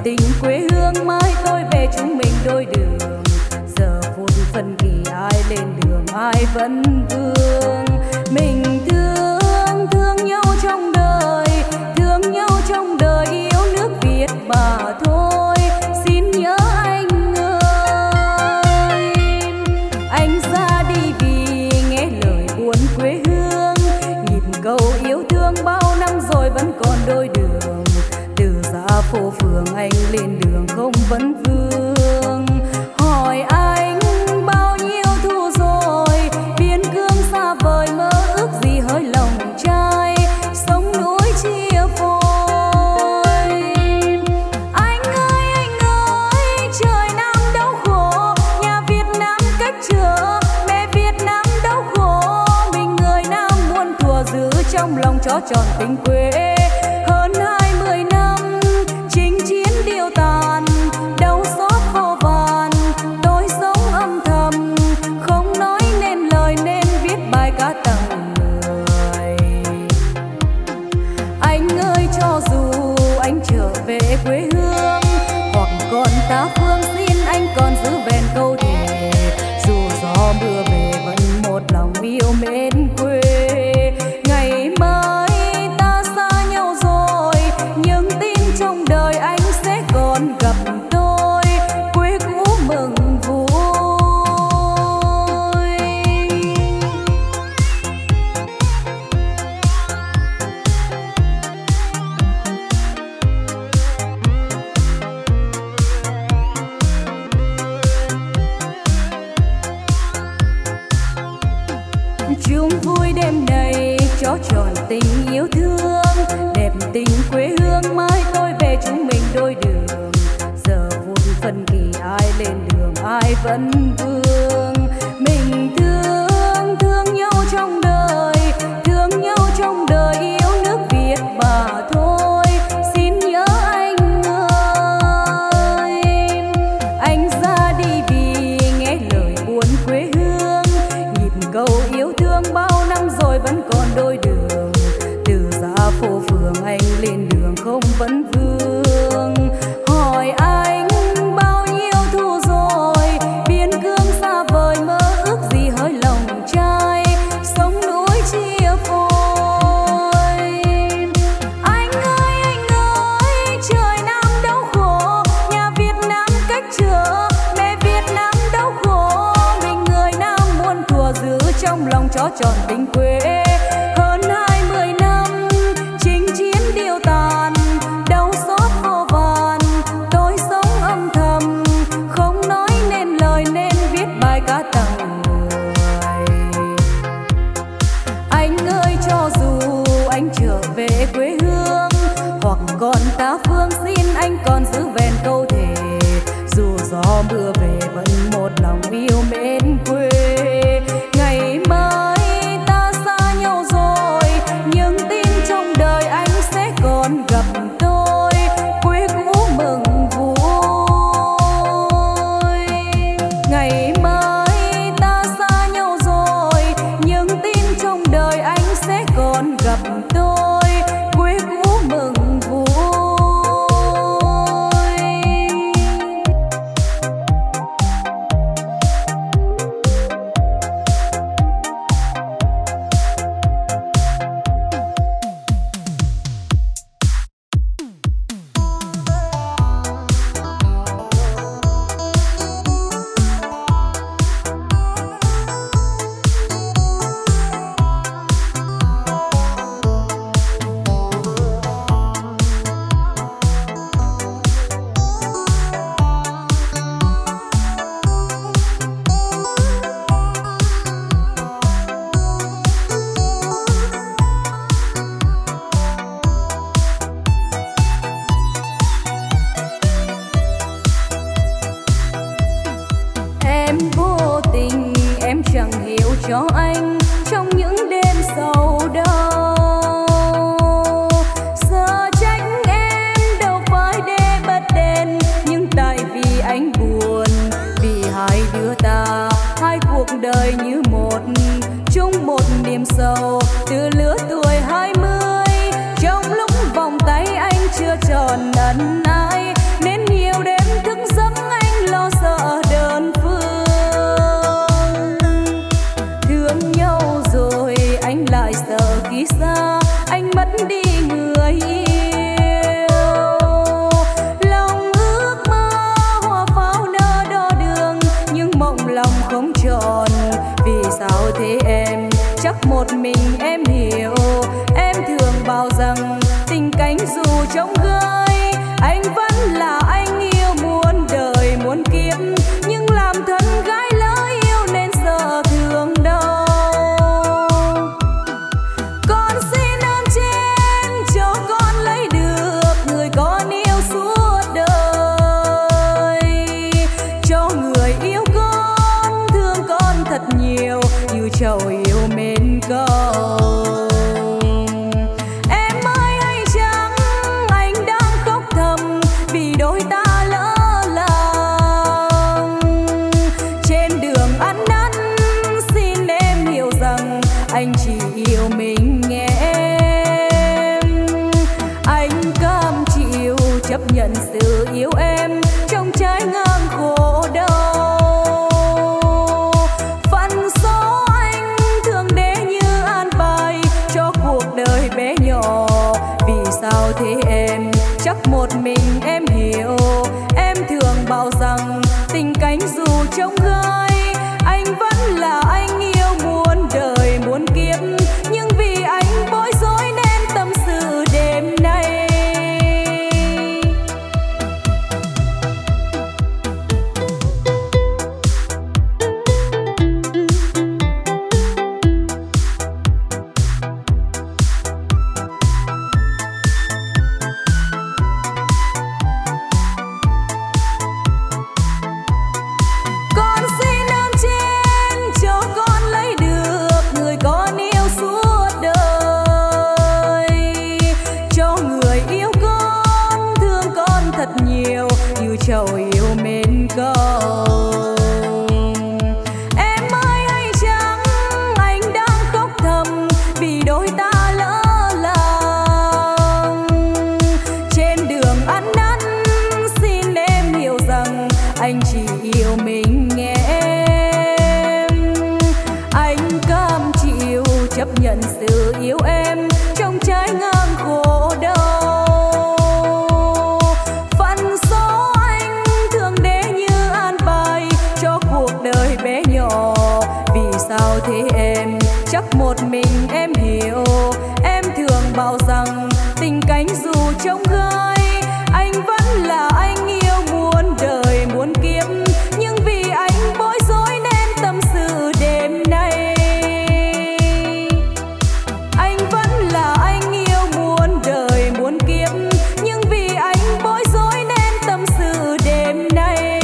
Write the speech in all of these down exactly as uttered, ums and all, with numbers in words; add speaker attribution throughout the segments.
Speaker 1: tình quê hương, mai tôi về chúng mình đôi đường. Giờ phút phân kỳ ai lên đường ai vẫn vương. Mình thương thương nhau trong đời, thương nhau trong đời, yêu nước Việt mà thôi. Xin nhớ anh ơi, anh ra đi vì nghe lời buồn quê hương. Nhịp cầu yêu thương bao năm rồi vẫn còn đôi đường. Từ xa phố phường anh lên đường không vấn vương. Hỏi anh bao nhiêu thu rồi, biên cương xa vời mơ ước gì hơi lòng trai. Sông núi chia phôi. Anh ơi anh ơi, trời Nam đau khổ, nhà Việt Nam cách trở, mẹ Việt Nam đau khổ. Mình người Nam muôn thuở giữ trong lòng cho tròn tình quê. Hơn hai mươi năm chinh chiến điêu tàn, đau xót vô vàn. Tôi sống âm thầm, không nói nên lời nên viết bài ca tặng người. Anh ơi cho dù anh trở về quê hương, hoặc còn ta phương, xin anh còn giữ vẹn câu thề. Dù gió mưa về vẫn một lòng yêu mến quê. Ngày mai ta xa nhau rồi, nhưng tin trong đời anh sẽ còn gặp tôi. Quê cũ mừng vui. Chung vui đêm này cho tròn tình yêu thương, đẹp tình quê hương, mai tôi về chúng mình đôi đường. Giờ phút phân kỳ ai lên đường ai vẫn vương. Mình thương thương nhau trong đời, thương nhau trong đời, yêu nước Việt mà thôi. Xin nhớ anh ơi, anh ra đi vì nghe lời buồn quê hương. Nhịp cầu yêu thương bao năm rồi vẫn còn đôi đường. Từ xa phố phường anh lên đường không vấn vương. Hỏi anh bao nhiêu thu rồi, biên cương xa vời mơ ước gì hơi lòng trai. Sông núi chia phôi. Anh ơi anh ơi, trời Nam đau khổ, nhà Việt Nam cách trở, mẹ Việt Nam đau khổ. Mình người Nam muôn thuở giữ trong lòng cho tròn tình quê. Hơn hai mươi năm chinh chiến điêu tàn, đau xót vô vàn. Tôi sống âm thầm, không nói nên lời nên viết bài ca tặng người. Anh ơi cho dù anh trở về quê hương, hoặc còn ta phương, xin anh còn giữ vẹn câu thề. Dù gió mưa về vẫn một lòng yêu mến quê. Ngày mai ta xa nhau chắc một mình em hiểu. Em thường bảo rằng tình cánh dù trông gai, anh vẫn là anh yêu muôn đời muôn kiếp. Nhưng làm thân gái lỡ yêu nên sợ thương đâu. Con xin ơn trên cho con lấy được người con yêu suốt đời. Cho người yêu con, thương con thật nhiều, như trầu yêu mến cầu. Em ơi hay chăng anh đang khóc thầm vì đôi ta lỡ làng. Trên đường ăn năn xin em hiểu rằng anh chỉ yêu mình em. Anh cam chịu chấp nhận sự yêu em trong trái ngang khổ đau. Phần số anh thường để như an bài cho cuộc đời bé nhỏ. Vì sao thế em? Chắc một mình em hiểu. Em thường bảo rằng tình cánh dù trông gai, anh vẫn là anh yêu muôn đời muôn kiếp. Nhưng vì anh bối rối nên tâm sự đêm nay. Con xin ơn trên cho con lấy được người con yêu suốt đời. Cho người yêu con, thương con thật nhiều, như trầu yêu mến cầu. Em ơi hay chăng anh đang khóc thầm vì đôi ta lỡ làng. Trên đường ăn năn xin em hiểu rằng anh chỉ yêu mình em. Anh cam chịu chấp nhận sự yêu em trong trái ngang khổ đau. Phần số anh thường để như an bài cho cuộc đời bé nhỏ. Vì sao thế em? Chắc một mình em hiểu. Em thường bảo rằng tình cánh dù trông gai, anh vẫn là anh yêu muôn đời muôn kiếp. Nhưng vì anh bối rối nên tâm sự đêm nay. Anh vẫn là anh yêu muôn đời muôn kiếp. Nhưng vì anh bối rối nên tâm sự đêm nay.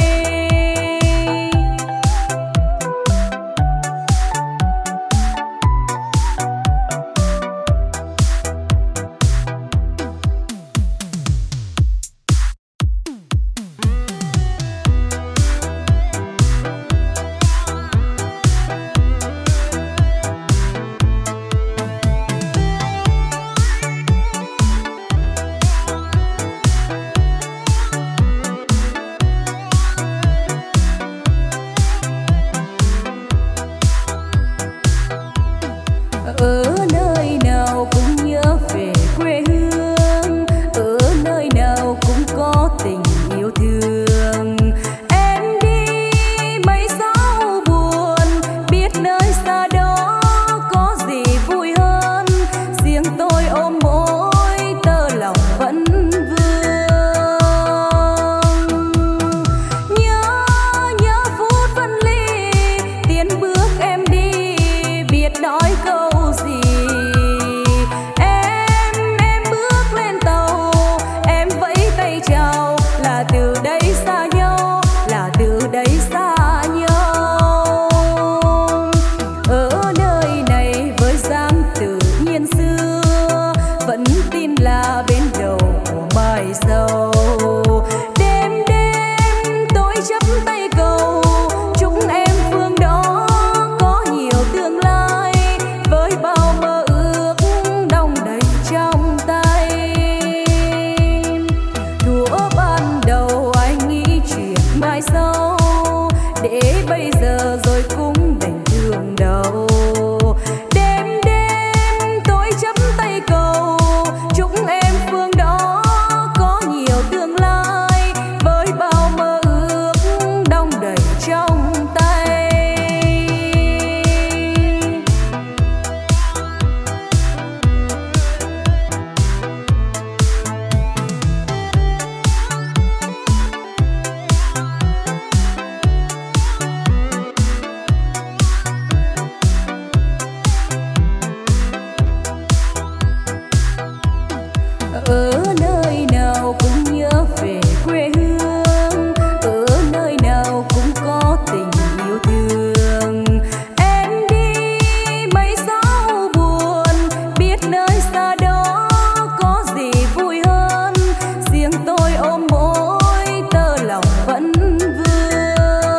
Speaker 1: ôm môi tơ lòng vẫn vương.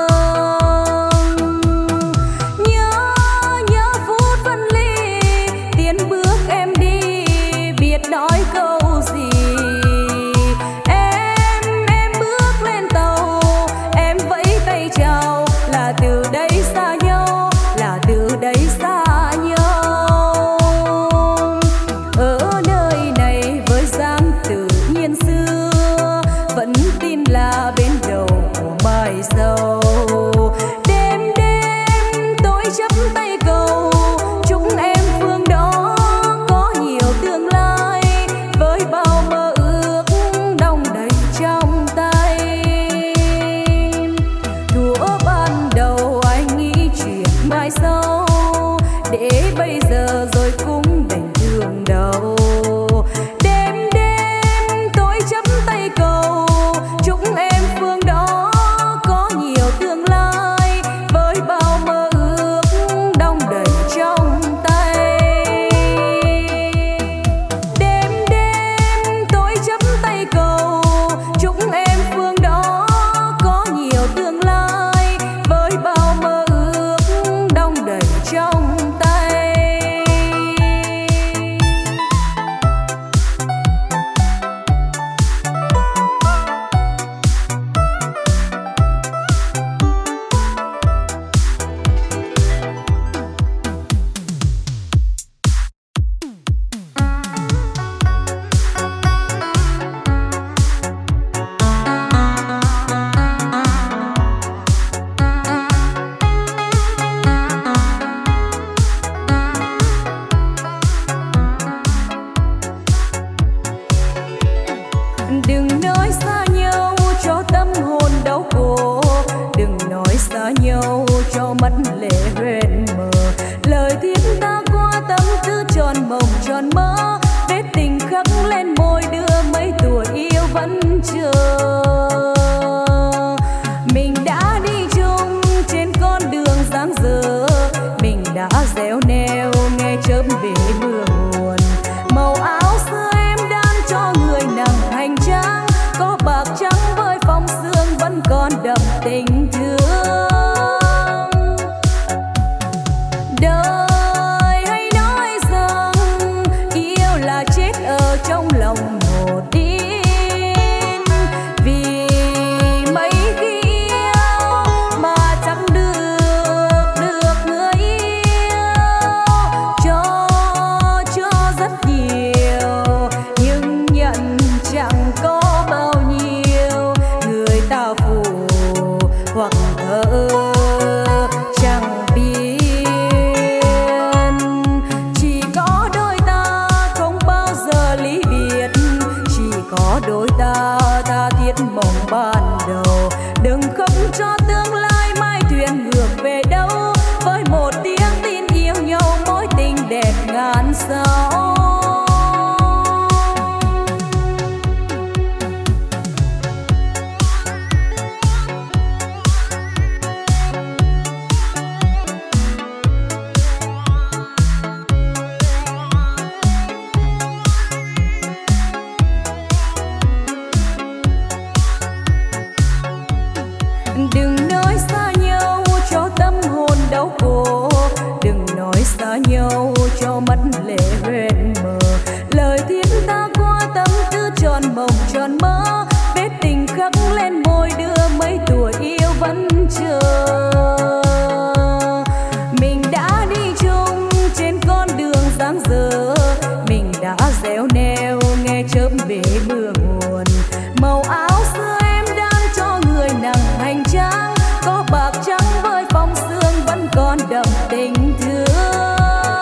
Speaker 1: Nhớ nhớ phút phân ly, tiến bước em đi biết nói câu gì. Em em bước lên tàu, em vẫy tay chào, là từ đây xa nhau, là từ đây xa nhau. Ở nơi này với dáng tự nhiên xưa, vẫn tin là bên đầu của mai sau. Đêm đêm tôi chắp tay cầu, chúc em phương đó có nhiều tương lai, với bao mơ ước đong đầy trong tay. Thuở ban đầu anh nghĩ chuyện mai sau, để bây giờ rồi cũng đành thương đau. Đêm đêm tôi chắp tay cầu, chúc em phương đó có nhiều tương lai, với bao mơ ước đong đầy trong tay. Đêm đêm tôi chắp tay cầu, chúc em phương đó có nhiều tương lai, với bao mơ ước đong đầy trong tay. Đừng nói xa nhau cho tâm hồn đau khổ, đừng nói xa nhau cho mắt lệ huyền mờ. Lời thiết ta qua tâm tư tròn mộng tròn mơ, vết tình khắc lên môi đưa mấy tuổi yêu vẫn chờ. Mình đã đi chung trên con đường dáng dở, mình đã dẻo neo nghe chớp bể mưa nguồn. Màu áo xưa em đan cho người nặng hành trang, có bạc trắng với phong sương vẫn còn đậm tình thương. Đời hay nói rằng yêu là chết ở trong lòng một tin, vì mấy khi yêu mà chẳng được được người yêu. Cho cho rất nhiều nhưng nhận chẳng có bao nhiêu, người ta phù hoặc thờ chẳng biết. Chỉ có đôi ta không bao giờ ly biệt, chỉ có đôi ta tha thiết mộng ban đầu. Đừng khóc cho tương lai mai thuyền ngược về đâu, với một tiếng tin yêu nhau mối tình đẹp ngàn sao. Đừng nói xa nhau cho tâm hồn đau khổ, đừng nói xa nhau cho mắt lệ huyền mờ. Lời thiết ta qua tâm tư tròn mộng tròn mơ, vết tình khắc lên môi đưa mấy tuổi yêu vẫn chờ. Mình đã đi chung trên con đường dáng dở, mình đã dẻo neo nghe chớp bể mưa nguồn. Màu áo xưa em đan cho người nặng hành trang, có bạc trắng với phong sương vẫn còn đậm tình thương.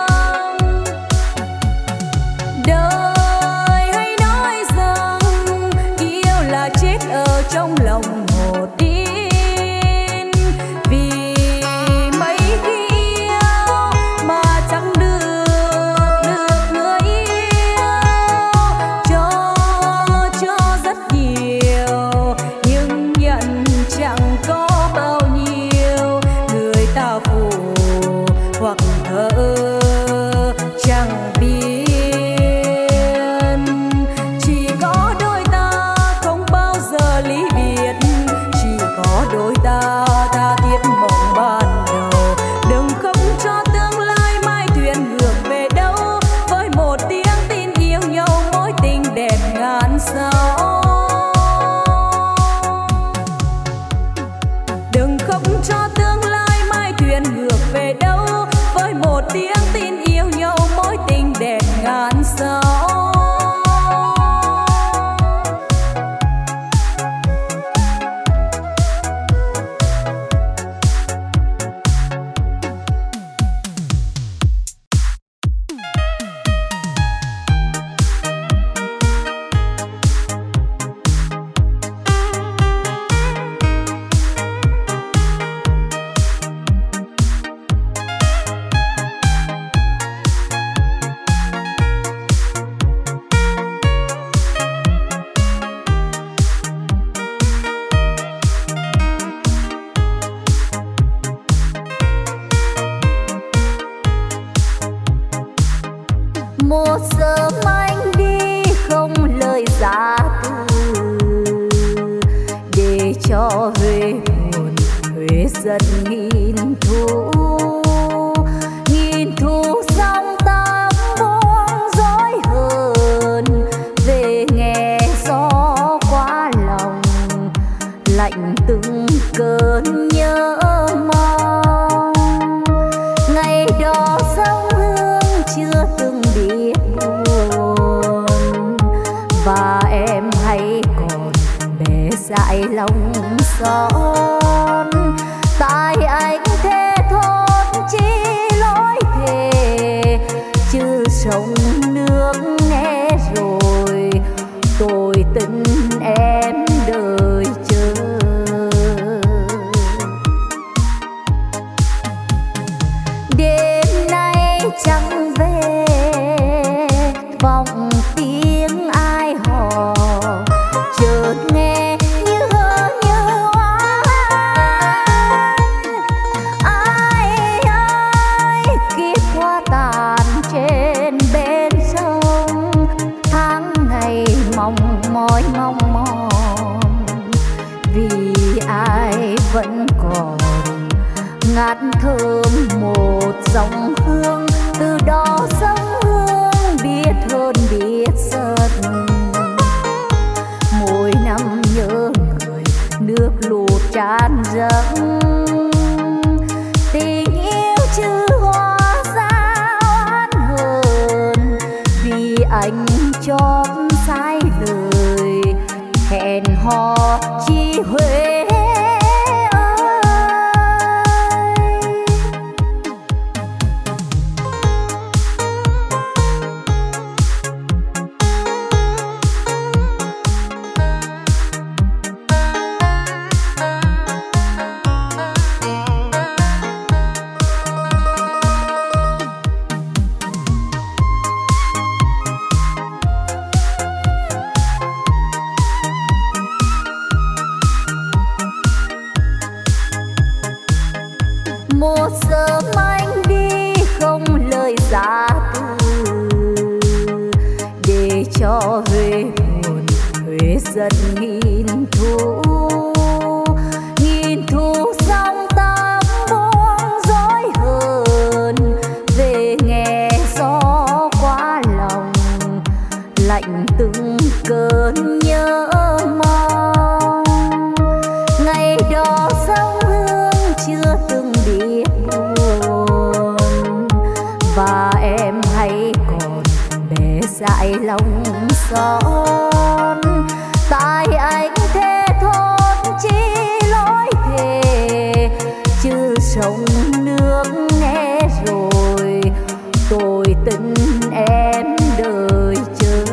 Speaker 1: Đời hay nói rằng yêu là chết ở trong lòng một tin, vì mấy khi yêu mà chẳng được được người yêu. Cho cho rất nhiều nhưng nhận chẳng có bao nhiêu, người ta phù hoặc thờ chẳng biết. Chỉ có đôi ta không bao giờ tiếng tin yêu nhau mối tình đẹp ngàn sao.
Speaker 2: Một sớm anh đi không lời giá từ, để cho Huế buồn Huế giận nghìn thu. Nghìn thu xong ta buông dối hờn, về nghe gió qua lòng lạnh từng cơn nhớ mong. Ngày đó sông Hương chưa từng biết buồn, và em hay còn bé dại lòng son. Tại anh thề thốt chi lối thề, chứ sông nước nghe rồi tôi tình em đời chờ. Đêm nay chẳng về vọng tiếng ai hò, chợt nghe như hơ như oán. Ai ơi kiếp hoa tàn trên bên sông, tháng ngày mong mỏi mong mòn, vì ai vẫn còn ngát thơm một dòng hương. Từ đó sông Hương biết hơn biết giận, mỗi năm nhớ người nước lụt tràn dâng. Tình yêu chứ hoa sao oán hờn, vì anh chót sai lời hẹn hò chi Huế. Một sớm anh đi không lời giá từ, để cho Huế buồn Huế giận nghìn thu. Nghìn thu xong ta buông dối hờn, về nghe gió qua lòng lạnh từng cơn nhớ mong. Ngày đó sông Hương chưa từng biết buồn, và em hay còn bé dại lòng son. Tại anh thề thốt chi lối thề, chứ sông nước nghe rồi tôi tình em đời chờ.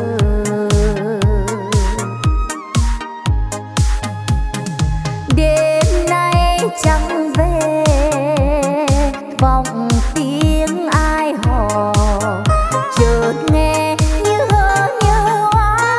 Speaker 2: Đêm nay chẳng về vọng tiếng ai hò, chợt nghe như hơ như oán.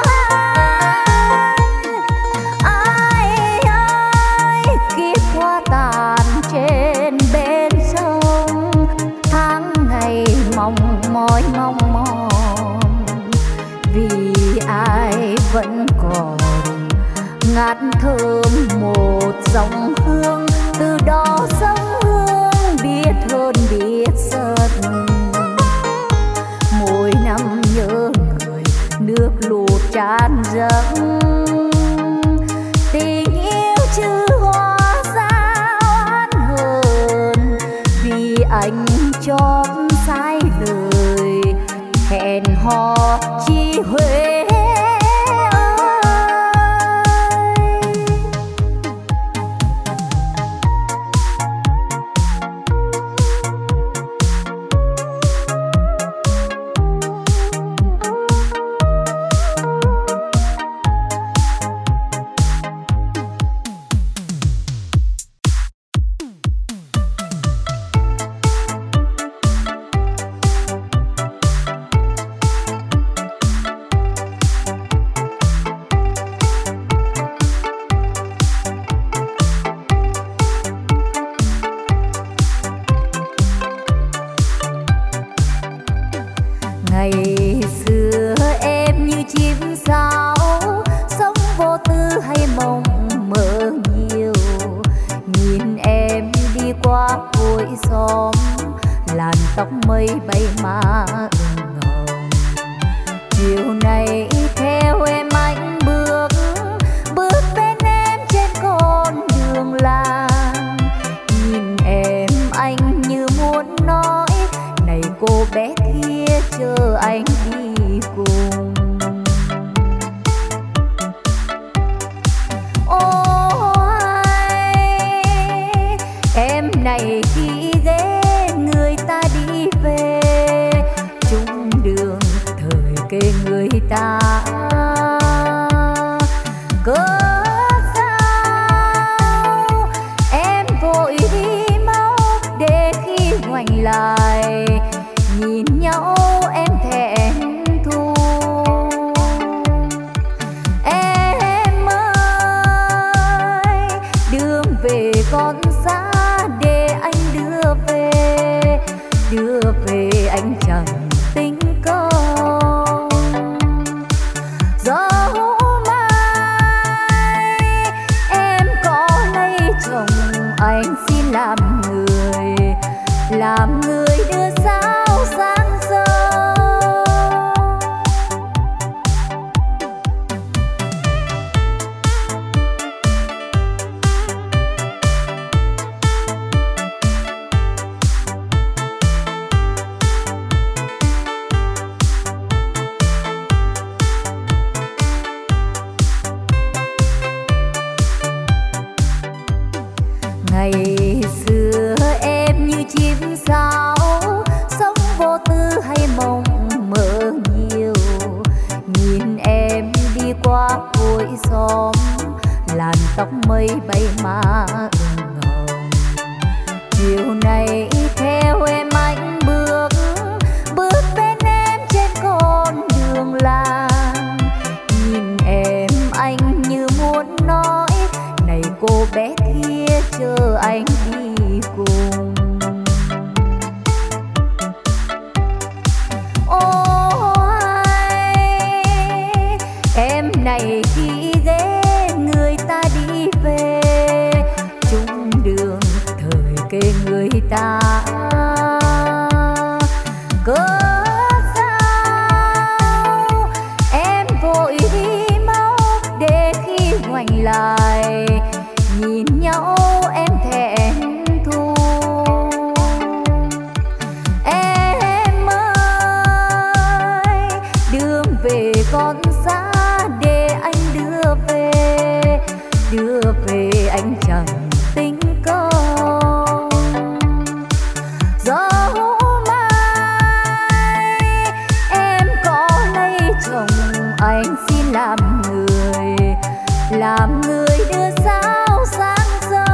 Speaker 2: Ai ơi kiếp hoa tàn trên bên sông, tháng ngày mong mỏi mong mòn, vì ai vẫn còn ngát thơm một dòng hương. Từ đó sông Hương biết hơn biết giận, mỗi năm nhớ người nước lụt tràn dâng. Tình yêu chứ hoa sao oán hờn, vì anh chót xa con xa để anh đưa về, đưa về anh chẳng tính công. Dẫu mai em có lấy chồng, anh xin làm người, làm người đưa sao sáng sớm. Ngày xưa em như chim sáo, sống vô tư hay mộng mơ nhiều. Nhìn em đi qua cuối xóm, làn tóc mây bay má ửng hồng. Chiều nay theo em anh bước, bước bên em trên con đường làng. Nhìn em anh như muốn nói, này cô bé kia chờ anh đi cùng. Ôi em này khi ghé người ta đi về, chung đường thời kê người ta. Cớ sao em vội đi mau, để khi ngoảnh lại nhìn nhau em thẹn thùng. Em ơi đường về con xa để anh đưa về, đưa về anh chẳng tính công. Dẫu mai em có lấy chồng, anh xin làm người, làm người đưa sao sáng sớm.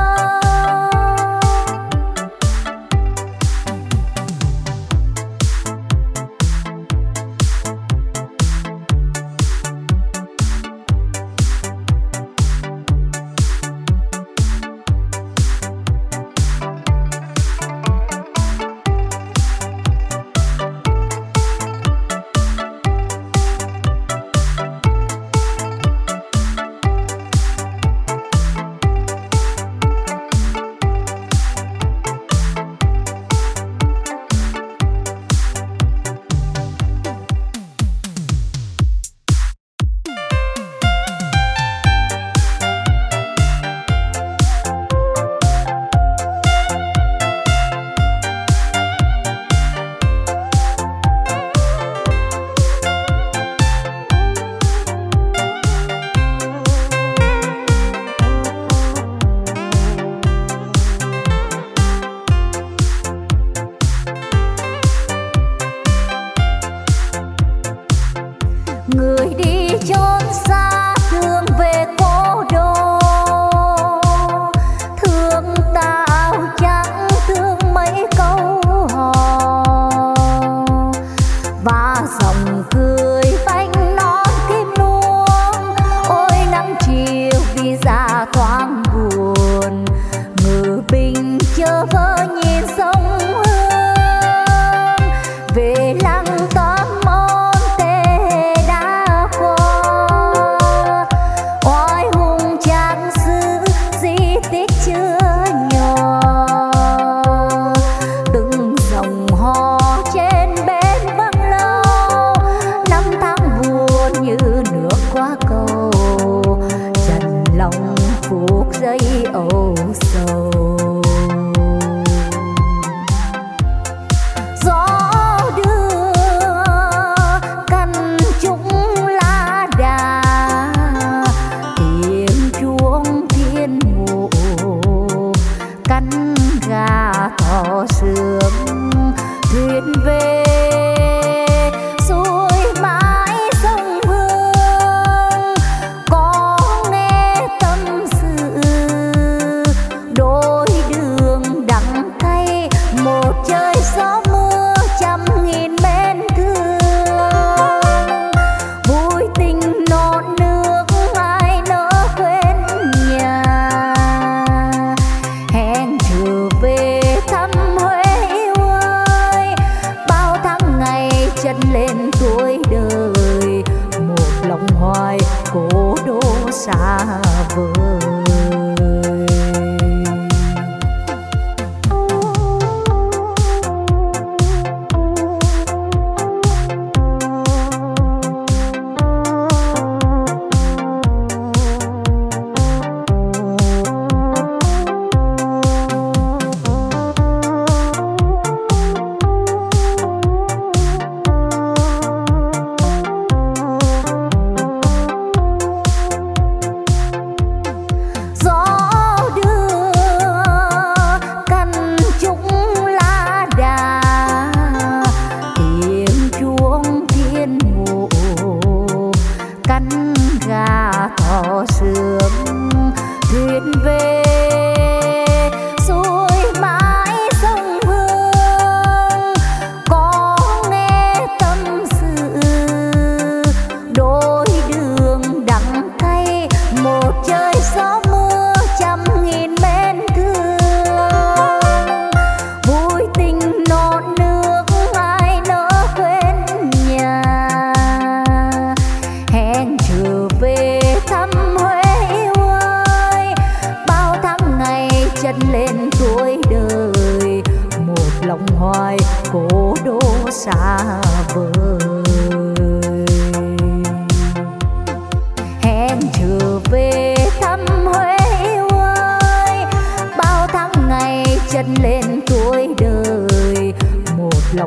Speaker 2: Người đi chốn xa thương về cố đô, thương tao chẳng thương mấy câu hò. Và dòng cười vanh non kim luông, ôi nắng chiều vì già thoáng buồn. Ngự bình chờ vơ nhìn sông Hương, về lăng tóm ôn tê đã qua. Oai hùng trang sử di tích chưa nhỏ, từng dòng hò trên bên vắng lâu. Năm tháng buồn như nước qua cầu, trần lòng phút giây âu sầu. Gió đưa căn trũng lá đà, tiếng chuông thiên mộ cắn gà thỏ sương. Thuyền về xuôi mãi sông Hương, có nghe tâm sự đôi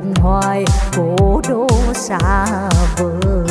Speaker 2: lòng hoài cố đô xa vời.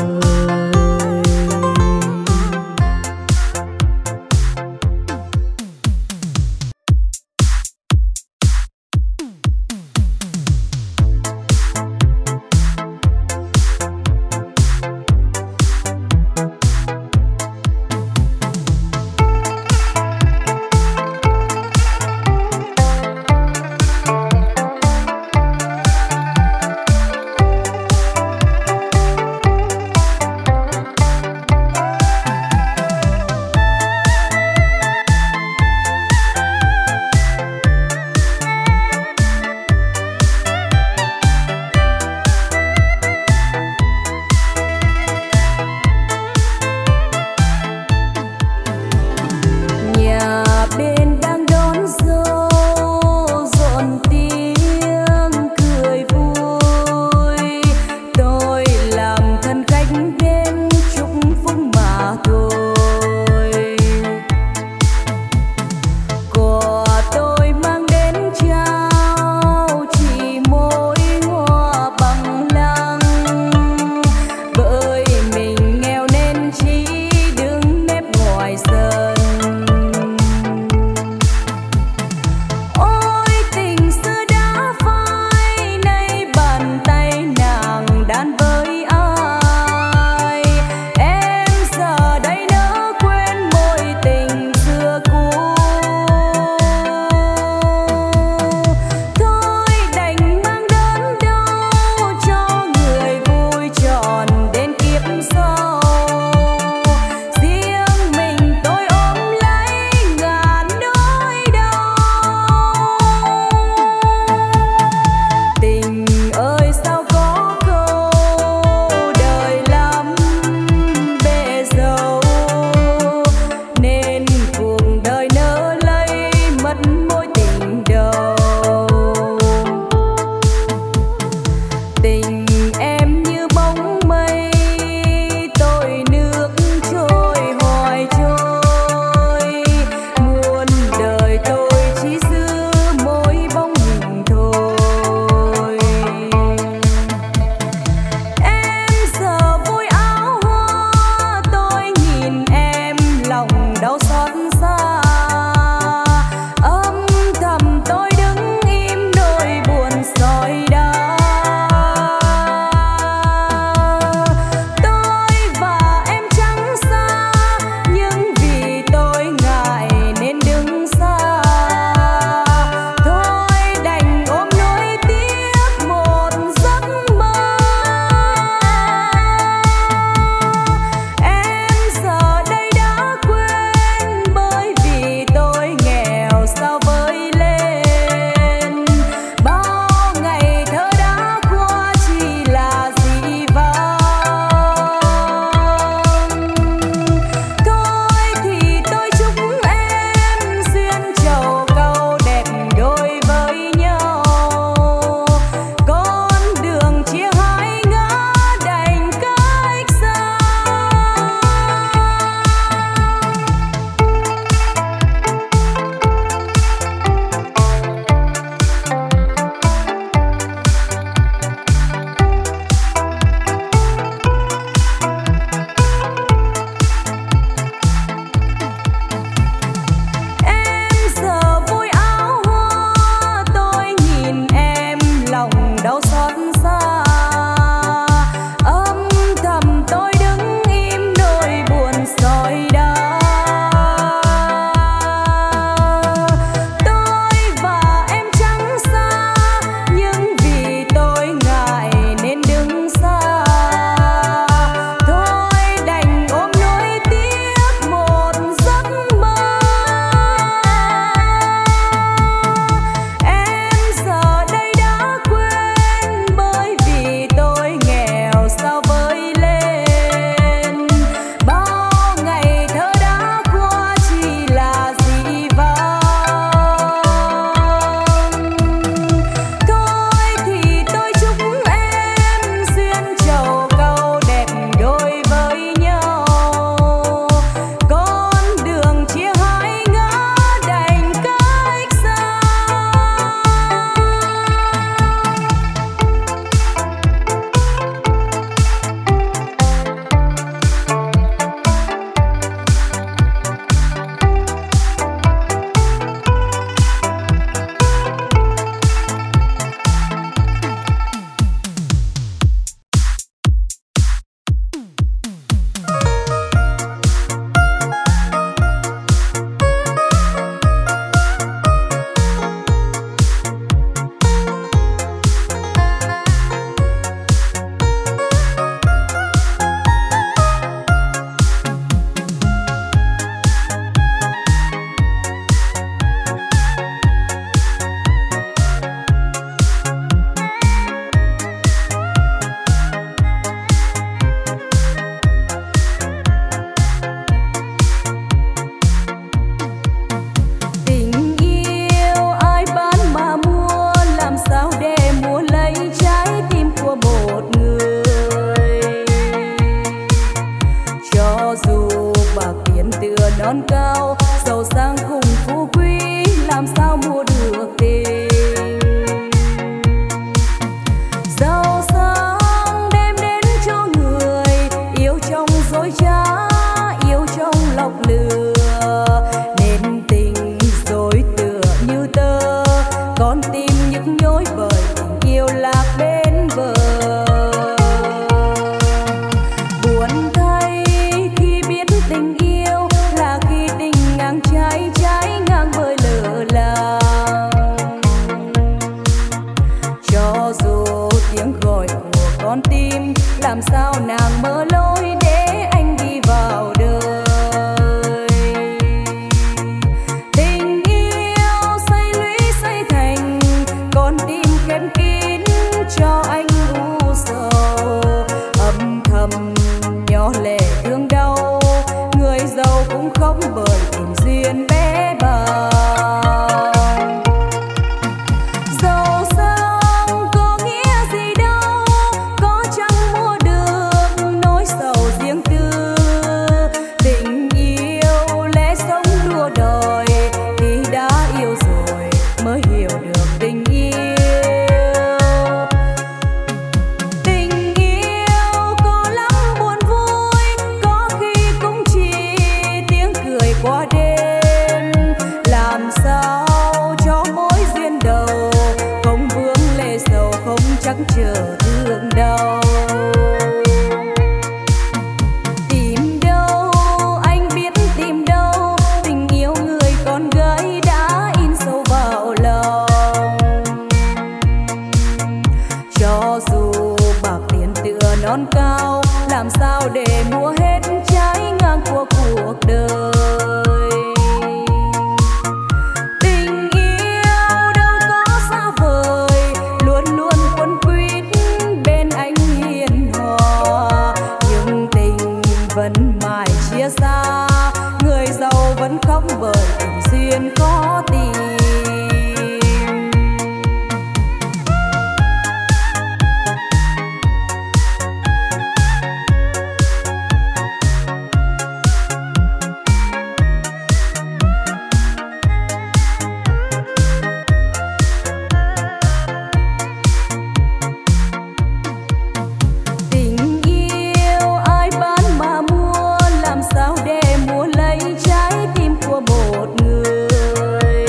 Speaker 1: người.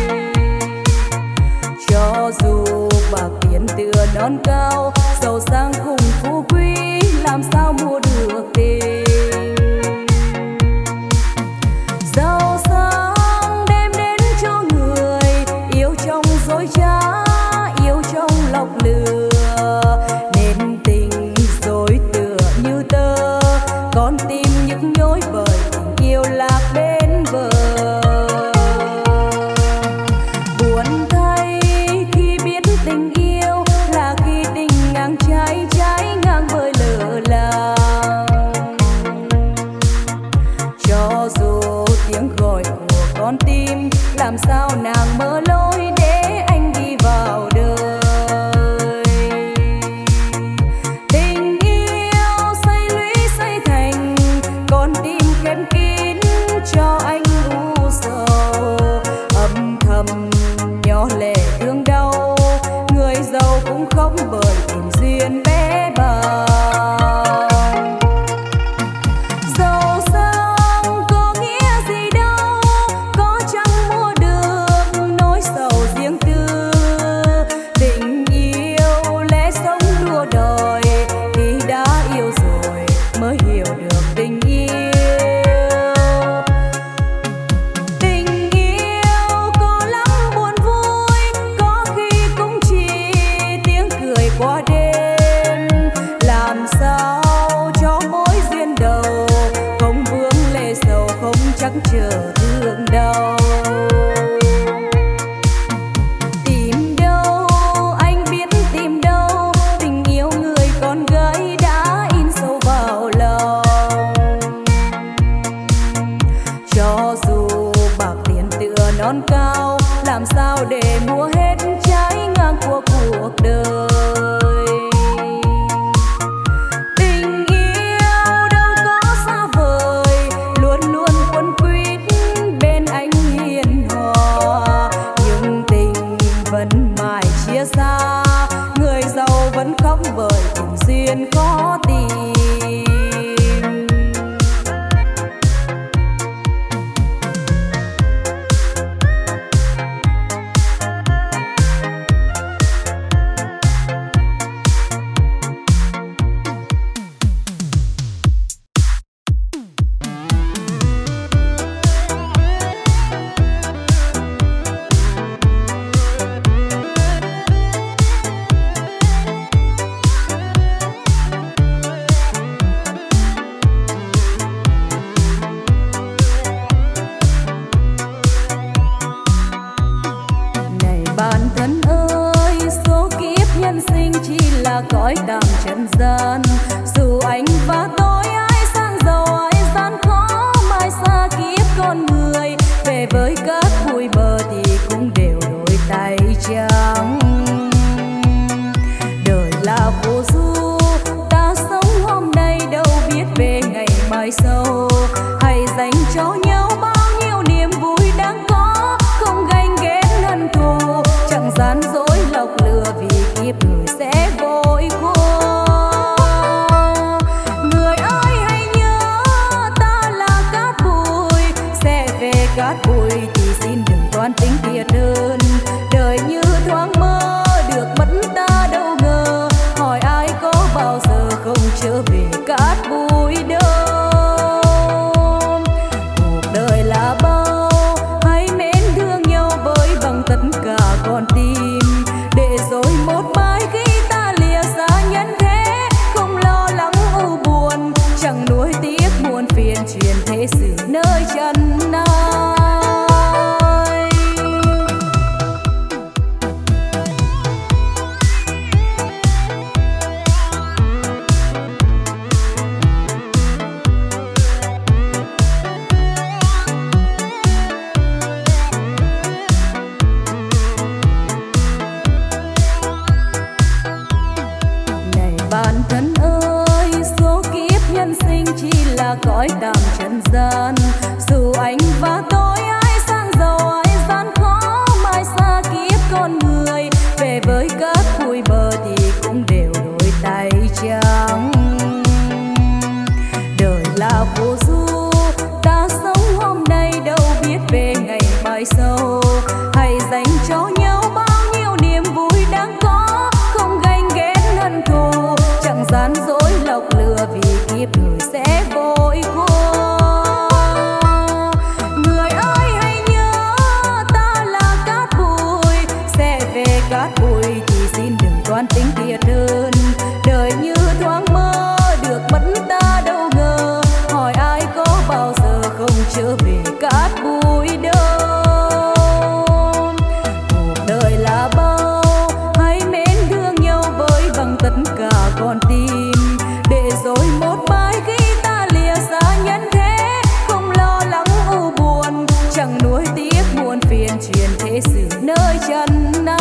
Speaker 1: Cho dù bạc tiền tựa non cao, giàu sang cùng phú quý, làm sao mua được tình. Giàu sang đem đến cho người yêu trong dối trá, yêu trong lọc lừa, nên tình dối tựa như tơ, con tim nhức nhối bởi tình yêu lạc bên bờ. Buồn thay khi biết tình yêu là khi tình ngang trái trái ngang bơi lỡ làng. Cho dù tiếng gọi của con tim làm sao nàng mở lối để anh đi vào đời. Tình yêu xây lũy xây thành con tim khép kín cho anh u sầu, âm thầm nhỏ lệ thương đau, người giàu cũng khóc bởi tình duyên bé bàng. Giàu sang có nghĩa gì đâu, có chẳng mua được nỗi sầu riêng tư. Tình yêu lẽ sống đua đòi, khi đã yêu rồi mới hiểu được tình yêu. Tình yêu có lắm buồn vui, có khi cũng chỉ tiếng cười qua đêm. Làm sao cho mối duyên đầu không vương lệ sầu, không chắc chờ thương đau. Tìm đâu anh biết tìm đâu, tình yêu người con gái đã in sâu vào lòng. Cho dù bạc tiền tựa non cao, làm sao để mua hết trái ngang của cuộc đời. Tình yêu đâu có xa vời, luôn luôn quấn quýt bên anh hiền hòa, nhưng tình vẫn mãi chia xa, người giàu vẫn khóc bởi tình duyên khó tìm. Này bạn thân ơi, số kiếp nhân sinh chỉ là cõi tạm trần gian. Dù anh và tôi ai sang giàu ai gian khó, mai xa kiếp con người về với các bụi bờ thì cũng đều đổi tay trắng. Đời là phù du, ta sống hôm nay đâu biết về ngày mai sau. Hãy dành cho nhau bao nhiêu niềm vui đáng có, không ganh ghét hận thù, chẳng gian dối lọc lừa, vì kiếp người sẽ vội qua. Người ơi hãy nhớ ta là cát bụi, sẽ về cát bụi thì xin đừng toan tính thiệt hơn. Đời như thoáng mơ, được mất ta đâu ngờ, hỏi ai có bao giờ không trở về cát bụi đâu. Cuộc đời là bao, hãy mến thương nhau với bằng tất cả con tim, để rồi một mai khi ta lìa xa nhân thế, không lo lắng u buồn, chẳng nuối tiếc muôn phiền truyền thế sự nơi chân ai. Này bạn thân ơi, số kiếp nhân sinh chỉ là cõi tạm trần gian. Dù anh và tôi ai sang giàu ai gian khó, mai xa kiếp con người về với các bụi bờ thì cũng đều đổi tay trắng. Đời là phù du, ta sống hôm nay đâu biết về ngày mãi sâu. Hãy dành cho nhau bao nhiêu niềm vui đang có, không ganh ghét hận thù, chẳng gian dối lọc lừa vì kiếp đời sẽ vội qua. Người ơi hãy nhớ ta là cát bụi, sẽ về cát bụi thì xin đừng toan tính thiệt hơn. Đời như thoáng mơ được mất ta đâu ngờ, hỏi ai có bao giờ không trở về cát bụi đâu. Cuộc đời là bao, hãy mến thương nhau với bằng tất cả con tim, để rồi một mai khi ta lìa xa nhân thế, không lo lắng u buồn, chẳng nuối tiếc buồn phiền truyền thế sự nơi chân ai.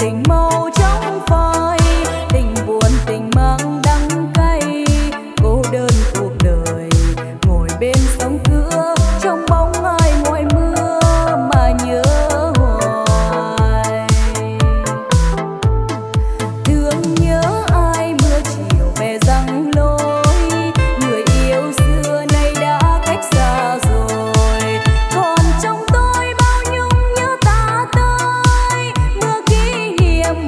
Speaker 1: tình màu trong phai, tình buồn tình mang đắng cay, cô đơn cuộc đời ngồi bên sông cửa trong bóng ai ngoài mưa mà nhớ hoài. Thương nhớ ai mưa chiều về răng lối, người yêu xưa nay đã cách xa rồi, còn trong tôi bao nhung nhớ ta tới. Mưa kỷ niệm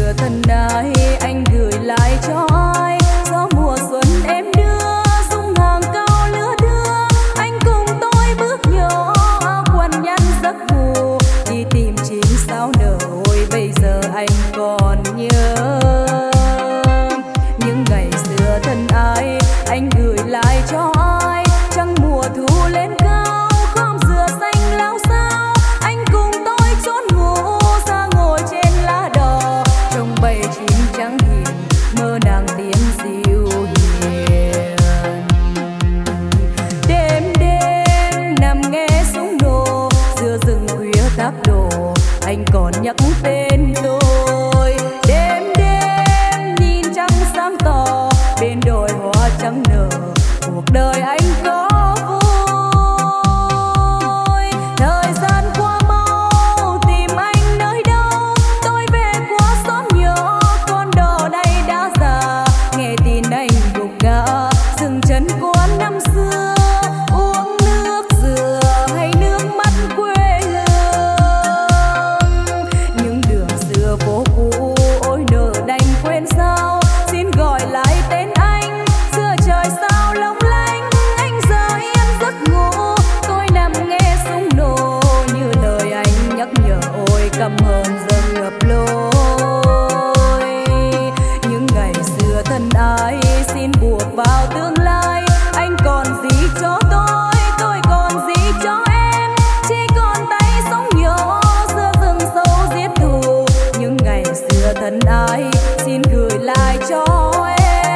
Speaker 1: xưa thân ái anh gửi lại cho ai, gió mùa xuân em đưa dung hàng cao lứa đưa, anh cùng tôi bước nhỏ áo quần nhăn giấc ngủ đi tìm chim sao nở. Ôi bây giờ anh còn nhớ những ngày xưa thân ái anh gửi lại cho ai, trăng mùa thu lên cao khóm dừa xanh lao sao, anh cùng tôi trốn ngủ ra ngồi trên lá đò trông bầy chim trắng hiền mơ nàng tiếng dịu hiền. Đêm đêm nằm nghe súng nổ giữa rừng khuya thác đổ, anh còn nhắc tên tôi. Đêm đêm nhìn trăng sáng tỏ bên đồi hoa trắng nở, cuộc đời anh có vui. Thời gian qua mau tìm anh nơi đâu, tôi về qua xóm nhỏ con đò đây đã già, nghe tin anh gục ngã dừng chân quán năm xưa, uống nước dừa hay nước mắt quê hương. Những đường xưa phố cũ ôi nỡ đành quên sao, xin gọi lại tên anh xưa trời sao long lanh, anh giờ yên giấc ngủ tôi nằm nghe súng nổ như lời anh nhắc nhở. Ôi căm hờn dần ngập lối những ngày xưa thân ái xin buộc vào tương lai, anh còn gì cho tôi tôi còn gì cho em, chỉ còn tay sống nhỏ giữa rừng sâu giết thù. Những ngày xưa thân ái xin gửi lại cho em.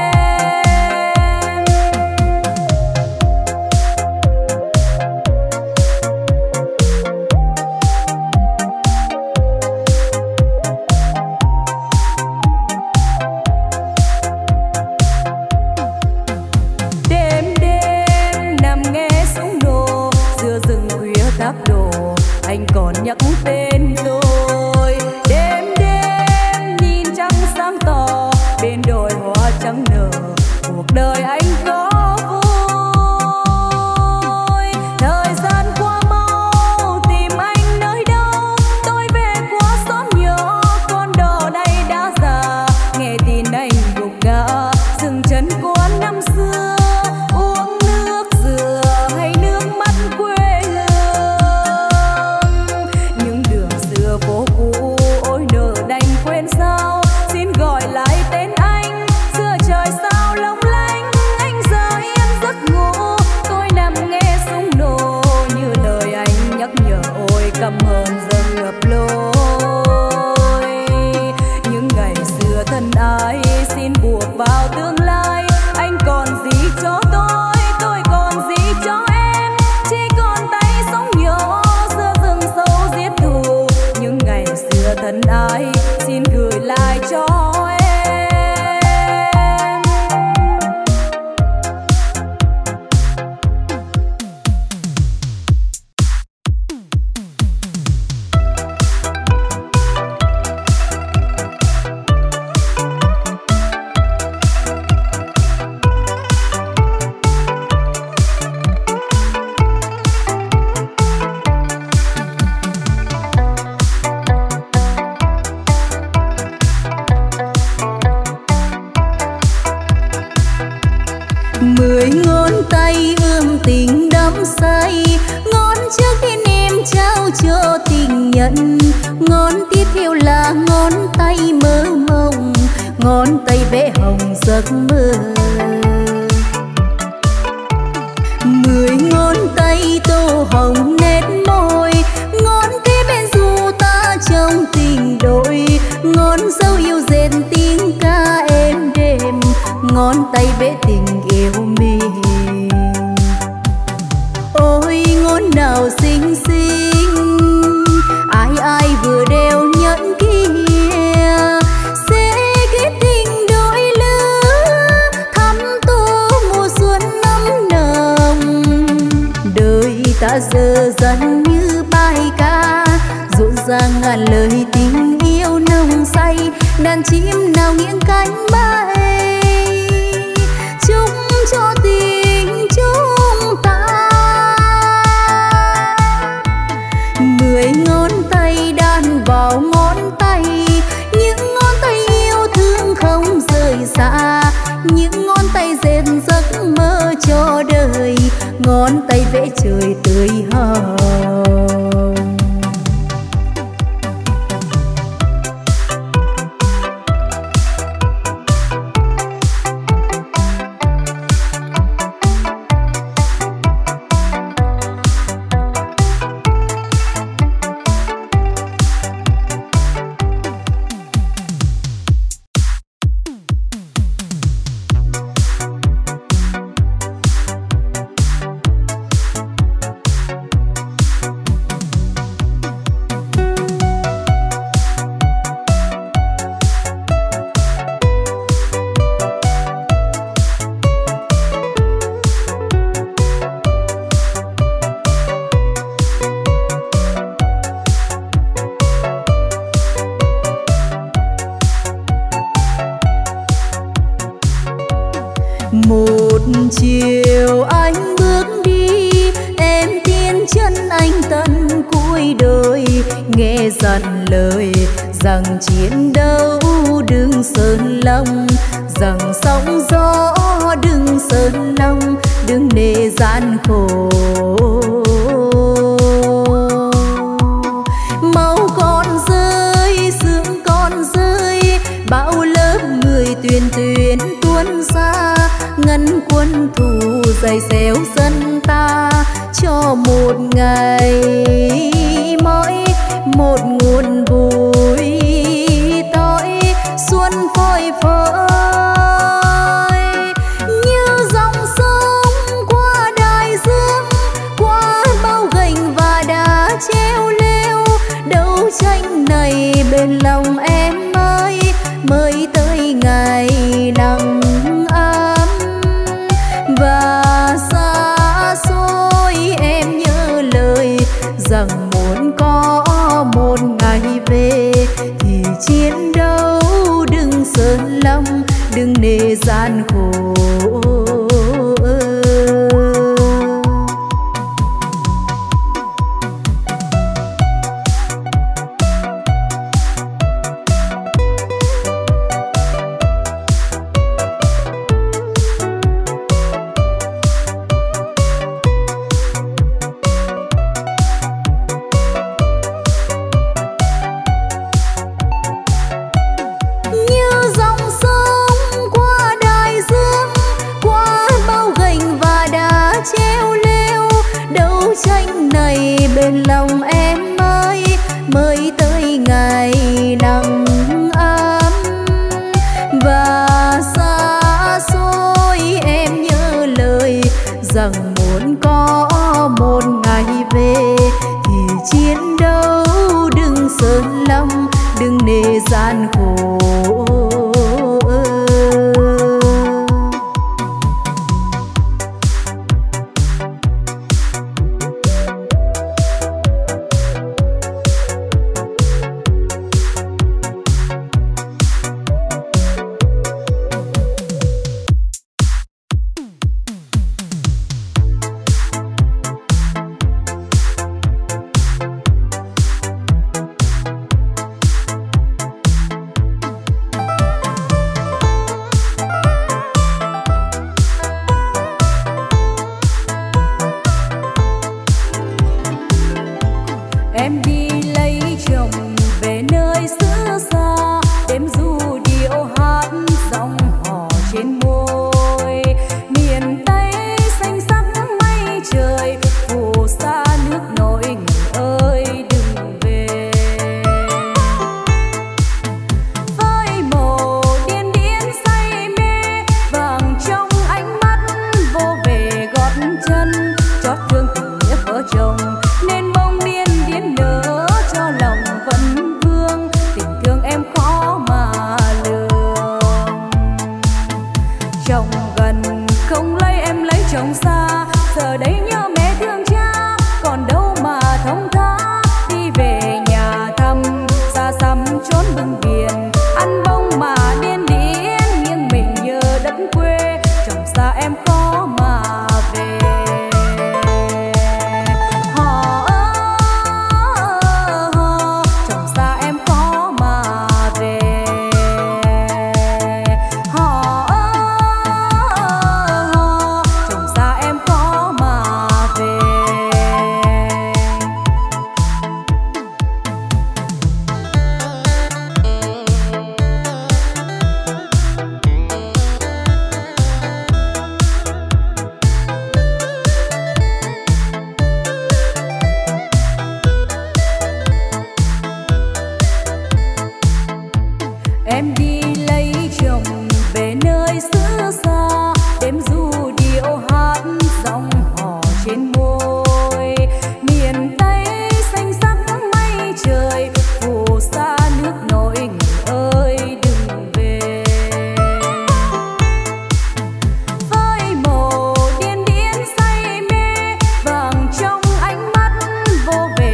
Speaker 1: Đêm đêm nằm nghe súng nổ giữa rừng khuya thác đổ, anh còn nhắc tên tôi. Đêm đêm nhìn trăng sáng tỏ bên đồi hoa trắng nở, cuộc đời anh có vui. Thời gian qua mau tìm anh nơi đâu, tôi về qua xóm nhỏ con đò đây đã già, nghe tin anh gục ngã dừng chân quán năm xưa, uống nước dừa hay nước mắt quê hương. Những đường xưa phố cũ ôi nỡ đành quên sao, xin gọi lại tên anh xưa trời sao long lanh, anh giờ yên giấc ngủ tôi nằm nghe súng nổ như lời anh nhắc nhở. Ôi căm hờn dần ngập lối những ngày xưa thân ái xin buộc vào tương lai, anh còn gì cho tôi tôi còn gì cho em, chỉ còn tay sống nhỏ giữa rừng sâu giết thù. Những ngày xưa thân ái xin gửi lại cho em.
Speaker 2: Mười ngón tay ươm tình đắm say, ngón trước khi em trao cho tình nhân, ngón tiếp theo là ngón tay mơ mộng, ngón tay vẽ hồng giấc mơ. Mười ngón tay tô hồng nét môi, ngón kế bên du ta trong tình đôi, ngón dấu yêu dệt tiếng ca êm đềm, ngón tay vẽ tình yêu mình. Ôi ngón nào xinh xinh, ai ai vừa đeo nhẫn kia, sẽ kết tình đôi lứa thắm tô mùa xuân năm nồng. Đời ta giờ dần như bài ca, rộn ràng ngàn lời tình yêu nồng say, đàn chim nào nghiêng cánh bay chúc cho tình chúng ta. Mười ngón tay đan vào ngón tay, những ngón tay chiều anh bước đi, em tiến chân anh tận cuối đời, nghe dặn lời rằng chiến đấu đừng sơn lòng, rằng sóng gió đừng sơn lòng, đừng nề gian khổ. Máu còn rơi, sương còn rơi, bão lớp người tuyên tuyên tuôn ra, ngăn quân thù dày xéo dân ta cho một ngày mỗi một nguồn vui tối xuân phơi phới như dòng sông qua đại dương, qua bao gành và đá treo leo. Đấu tranh này bên lòng em ơi, mới tới ngày nắng ấm và xa xôi. Em nhớ lời rằng muốn có một ngày về thì chiến đấu đừng sơn lòng, đừng nề gian khổ. Bên lòng em ơi, mới tới ngày nắng ấm và xa xôi. Em nhớ lời rằng muốn có một ngày về thì chiến đấu đừng sơn lòng, đừng nề gian khổ.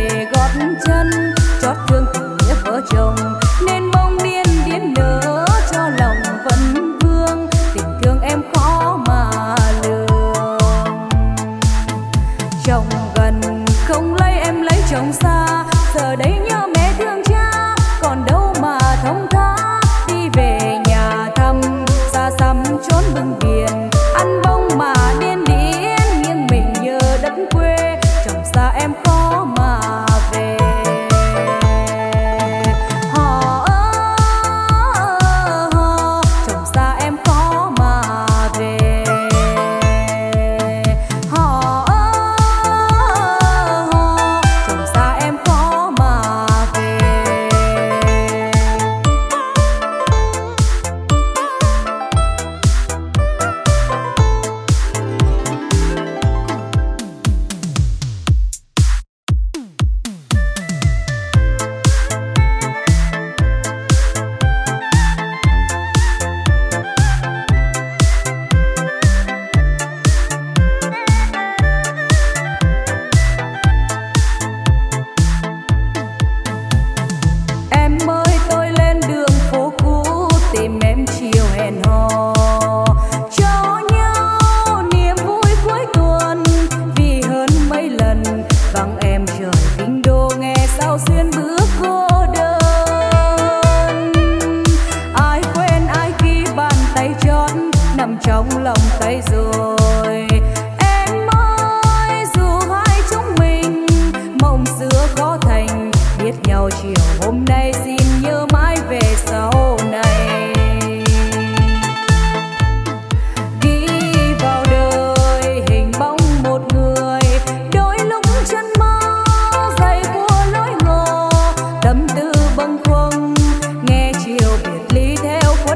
Speaker 1: chót thương tình nghĩa vợ chồng nên bông điên điên nở cho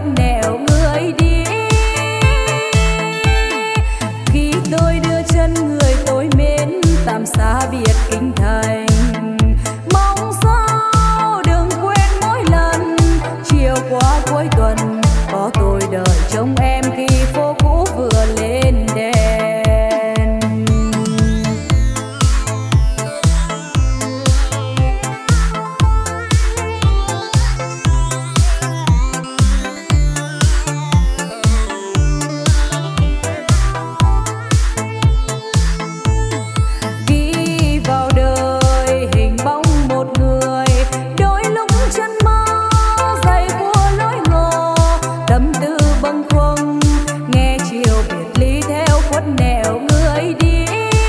Speaker 1: khuất nẻo người đi. Khi tôi đưa chân người tôi mến tạm xa biệt kinh thành, mong sao đừng quên mỗi lần chiều qua cuối tuần có tôi đợi trông em khi phố cũ vừa lên đèn. Ghi vào đời hình bóng một người, đôi lúc chân mơ dày của lối ngô, tâm tư bâng khuâng nghe chiều biệt ly theo khuất nẻo người đi.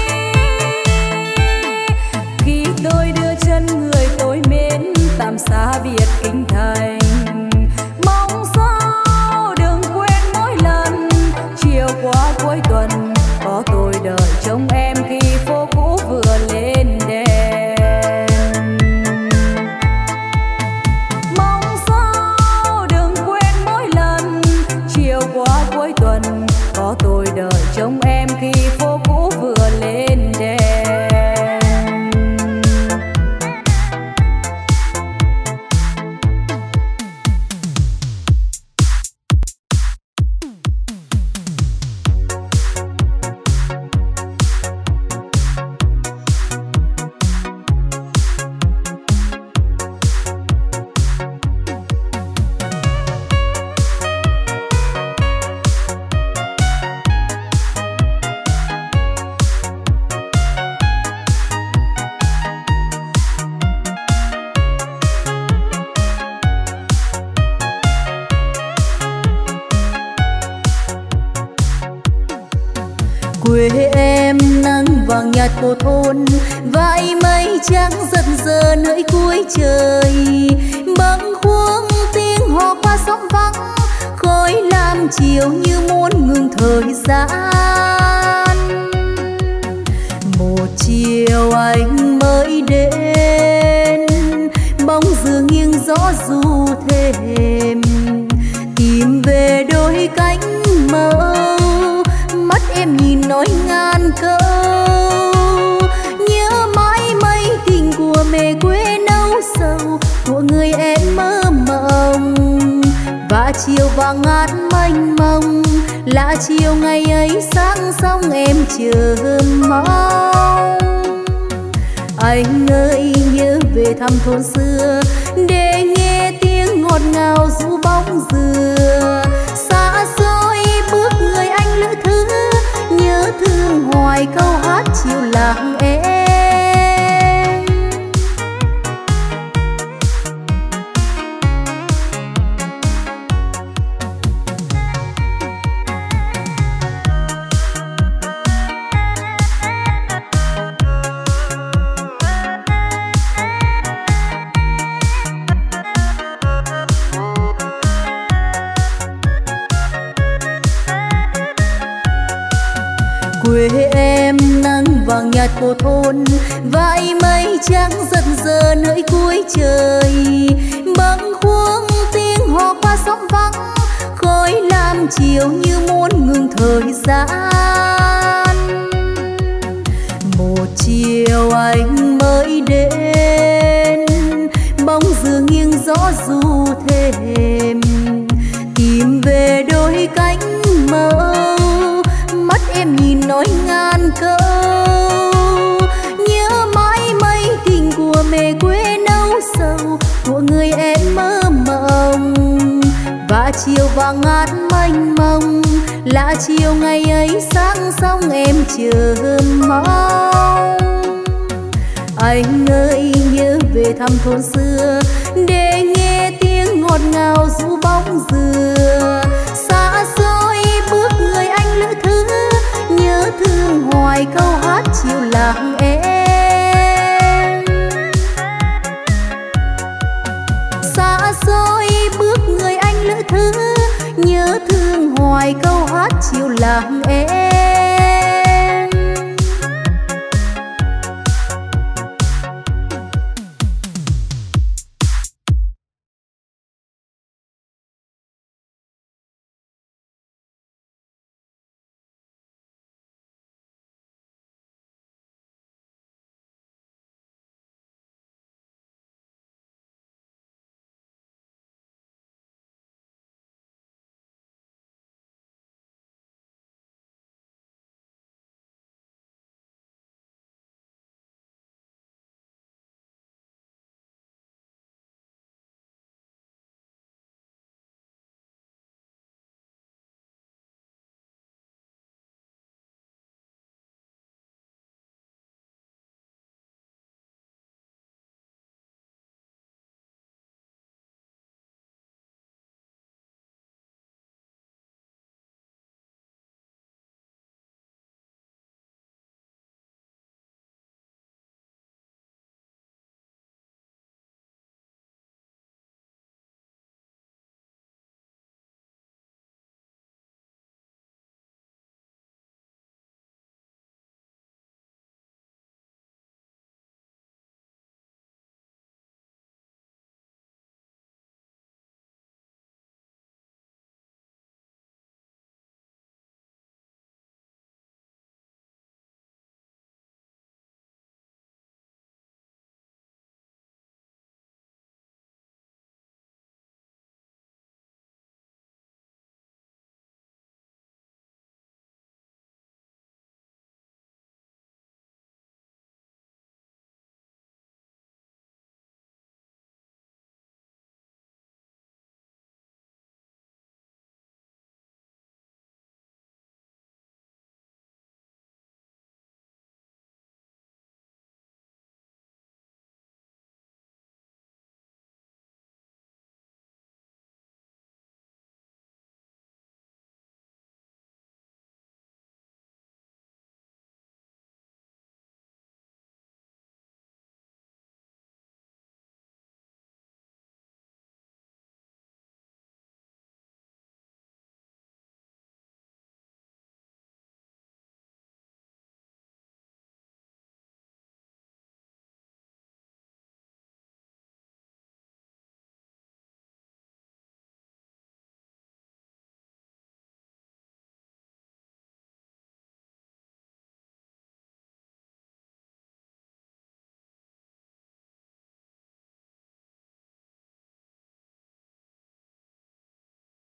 Speaker 1: Khi tôi đưa chân người tôi mến tạm xa biệt kinh thành, mong sao đừng quên mỗi lần chiều qua cuối tuần có tôi đợi trông em khi phố cũ vừa lên đèn. Mong sao đừng quên mỗi lần chiều qua cuối tuần có tôi đợi trông em khi phố cũ vừa lên đèn.
Speaker 2: Quê em nắng vàng nhạt của thôn, vai mây trắng dần dần nơi cuối trời, bâng khuâng tiếng hò qua sóng vắng, khói lam chiều như muốn ngừng thời gian. Một chiều anh mới đến, bóng dường nghiêng gió du thêm, tìm về đôi cánh mơ, mắt em nhìn nói ngàn câu, nhớ mãi mây tình của mẹ quê nâu sầu, của người em mơ mộng. Và chiều vàng ngát mênh mông là chiều ngày ấy sáng xong em chờ mong. Anh ơi nhớ về thăm thôn xưa để nghe tiếng ngọt ngào ru bóng dừa, xa xôi bước người anh lữ thứ, nhớ thương hoài câu hát chiều làng em. Quê em nắng vàng nhạt của thôn, vai mây trắng dần dần nơi cuối trời, bâng khuâng tiếng hò qua sóng vắng, khói lam chiều như muốn ngừng thời gian. Một chiều anh mới đến, bóng dường nghiêng gió du thêm, tìm về đôi cánh mơ, mắt em nhìn nói ngàn câu, nhớ mãi mây tình của mẹ quê nâu sầu, của người em mơ mộng. Và chiều vàng ngát mênh mông là chiều ngày ấy sáng xong em chờ mong. Anh ơi nhớ về thăm thôn xưa để nghe tiếng ngọt ngào ru bóng dừa, xa xôi bước người anh lữ thứ, nhớ thương hoài câu hát chiều làng em. Xa xôi bước người anh lữ thứ, nhớ thương hoài câu hát chiều làng em.